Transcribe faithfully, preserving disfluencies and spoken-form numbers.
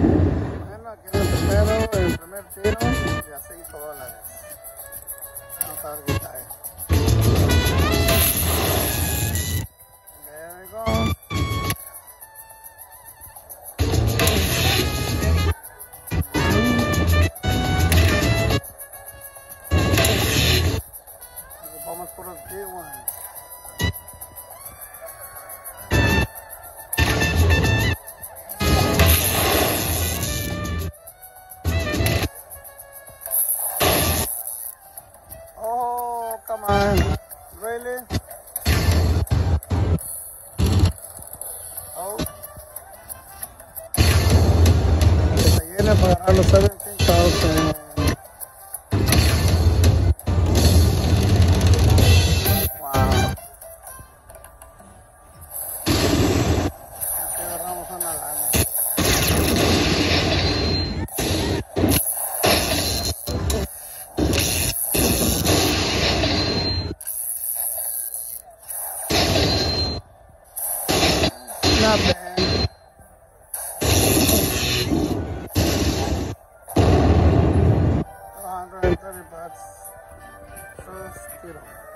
Bueno, aquí en el primero, el primer tiro, y a cinco dólares. Vamos a ver qué cae. There we go. Vamos por los big ones. Oh, come on. Really? Oh. Se llena para agarrar los seventeen thousand. Una lana. Not bad. two hundred thirty bucks. First tiro.